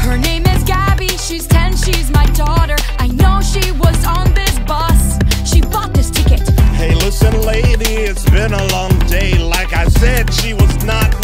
Her name is Gabby, she's 10, she's my daughter. I know she was on this bus, she bought this ticket. Hey, listen lady, it's been a long day. Like I said, she was not